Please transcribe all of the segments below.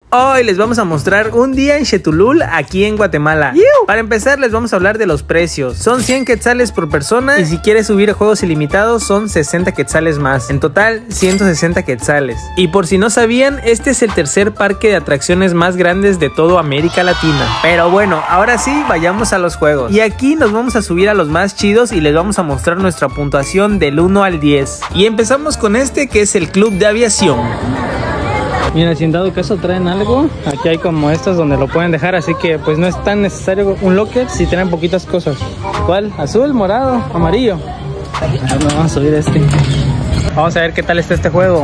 Hoy les vamos a mostrar un día en Xetulul, aquí en Guatemala. Para empezar les vamos a hablar de los precios. Son 100 quetzales por persona y si quieres subir a juegos ilimitados son 60 quetzales más. En total 160 quetzales. Y por si no sabían, este es el tercer parque de atracciones más grandes de toda América Latina. Pero bueno, ahora sí, vayamos a los juegos. Y aquí nos vamos a subir a los más chidos y les vamos a mostrar nuestra puntuación del 1 al 10. Y empezamos con este que es el Club de Aviación. Mira, si en dado caso traen algo, aquí hay como estos donde lo pueden dejar, así que pues no es tan necesario un locker si traen poquitas cosas. ¿Cuál? ¿Azul, morado, amarillo? Vamos a subir este. Vamos a ver qué tal está este juego.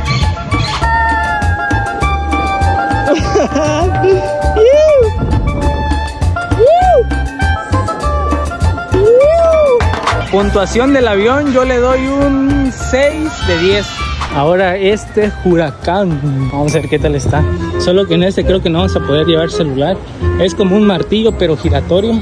Puntuación del avión, yo le doy un 6 de 10. Ahora este huracán, vamos a ver qué tal está. Solo que en este creo que no vamos a poder llevar celular. Es como un martillo pero giratorio.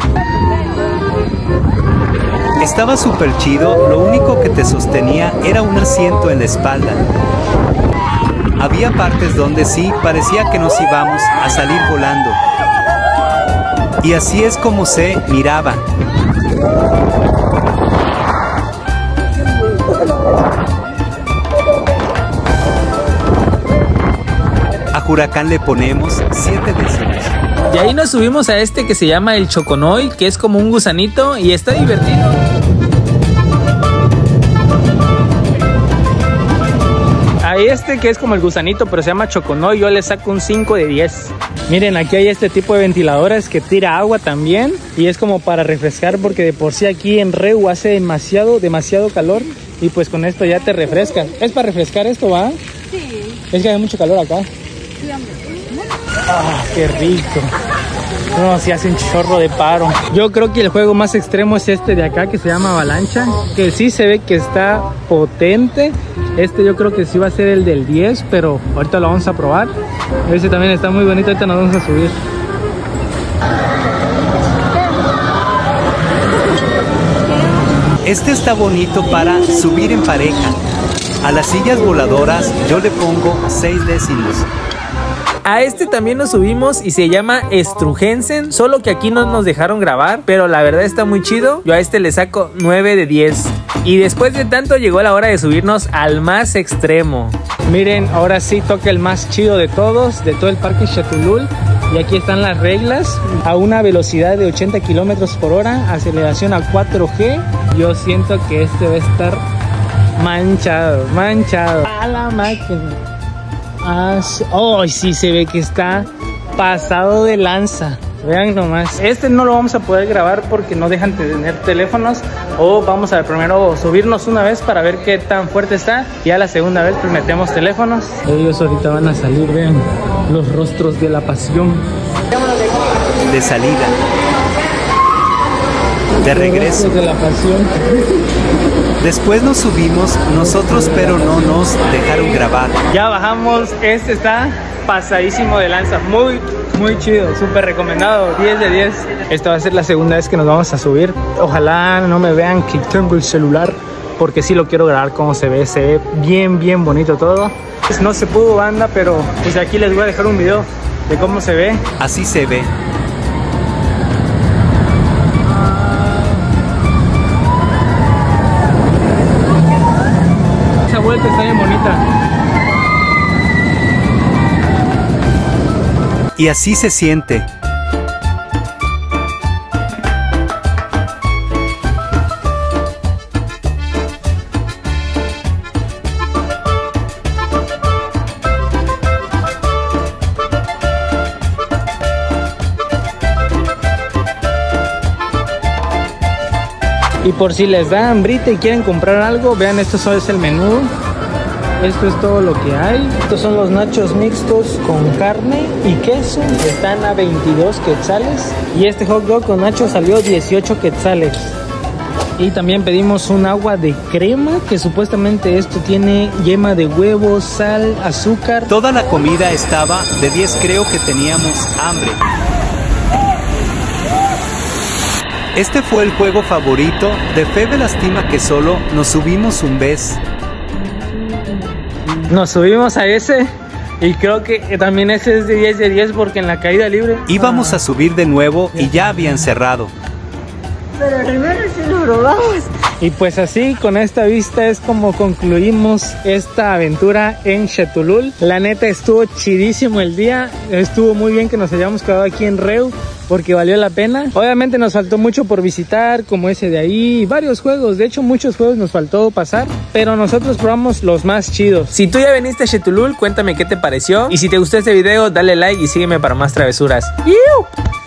Estaba súper chido, lo único que te sostenía era un asiento en la espalda. Había partes donde sí parecía que nos íbamos a salir volando. Y así es como se miraba. A Huracán le ponemos 7 décimos. Y ahí nos subimos a este que se llama el Choconoy, que es como un gusanito y está divertido. A este que es como el gusanito pero se llama Choconoy, yo le saco un 5 de 10. Miren, aquí hay este tipo de ventiladores que tira agua también y es como para refrescar porque de por sí aquí en Reu hace demasiado calor y pues con esto ya te refresca. ¿Es para refrescar esto, va? Sí. Es que hay mucho calor acá. Ah, qué rico. No, si hace un chorro de paro. Yo creo que el juego más extremo es este de acá que se llama Avalancha, que sí se ve que está potente. Este yo creo que sí va a ser el del 10, pero ahorita lo vamos a probar. Este también está muy bonito, ahorita nos vamos a subir. Este está bonito para subir en pareja. A las sillas voladoras yo le pongo 6 décimos. A este también nos subimos y se llama Strugensen, solo que aquí no nos dejaron grabar, pero la verdad está muy chido. Yo a este le saco 9 de 10. Y después de tanto llegó la hora de subirnos al más extremo. Miren, ahora sí toca el más chido de todos, de todo el parque Xetulul. Y aquí están las reglas. A una velocidad de 80 kilómetros por hora, aceleración a 4G. Yo siento que este va a estar manchado. A la máquina. Oh, sí se ve que está pasado de lanza. Vean nomás. Este no lo vamos a poder grabar porque no dejan de tener teléfonos. O vamos a primero subirnos una vez para ver qué tan fuerte está. Y a la segunda vez pues metemos teléfonos. Ellos ahorita van a salir, vean, los rostros de la pasión. De salida. De regreso. Los rostros de la pasión. Después nos subimos nosotros, pero no nos dejaron grabar. Ya bajamos, este está pasadísimo de lanza, muy chido, súper recomendado, 10 de 10. Esta va a ser la segunda vez que nos vamos a subir. Ojalá no me vean que tengo el celular, porque sí lo quiero grabar como se ve bien bonito todo. Pues no se pudo, banda, pero pues aquí les voy a dejar un video de cómo se ve. Así se ve. Vuelta está bien bonita. Y así se siente. Y por si les da hambrita y quieren comprar algo, vean, esto solo es el menú. Esto es todo lo que hay. Estos son los nachos mixtos con carne y queso. Están a 22 quetzales. Y este hot dog con nachos salió 18 quetzales. Y también pedimos un agua de crema, que supuestamente esto tiene yema de huevo, sal, azúcar. Toda la comida estaba de 10, creo que teníamos hambre. Este fue el juego favorito de Febe. Lástima que solo nos subimos un vez. Nos subimos a ese Y creo que también ese es de 10 de 10 porque en la caída libre Íbamos a subir de nuevo y ya habían cerrado. Pero primero sí lo probamos. Y pues así, con esta vista es como concluimos esta aventura en Xetulul. La neta estuvo chidísimo el día. Estuvo muy bien que nos hayamos quedado aquí en Reu, porque valió la pena. Obviamente nos faltó mucho por visitar, como ese de ahí, varios juegos. De hecho, muchos juegos nos faltó pasar, pero nosotros probamos los más chidos. Si tú ya viniste a Xetulul, cuéntame qué te pareció. Y si te gustó este video, dale like y sígueme para más travesuras. ¡Yuuu!